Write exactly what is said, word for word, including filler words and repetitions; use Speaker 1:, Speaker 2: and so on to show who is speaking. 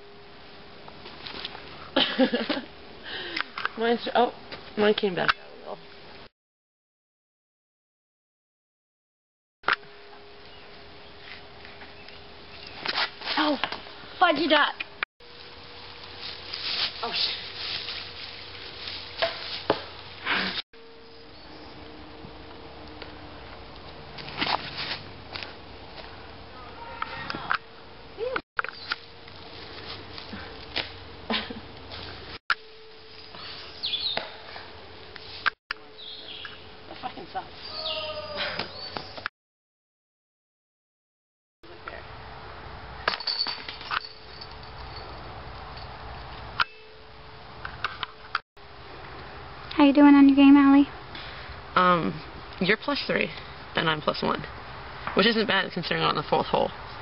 Speaker 1: Mine's, oh, mine came back out a little.
Speaker 2: Oh, fudgy duck.
Speaker 1: Oh, shit. That fucking sucks.
Speaker 2: How you doing on your game, Allie?
Speaker 1: Um, you're plus three, and I'm plus one. Which isn't bad considering I'm on the fourth hole.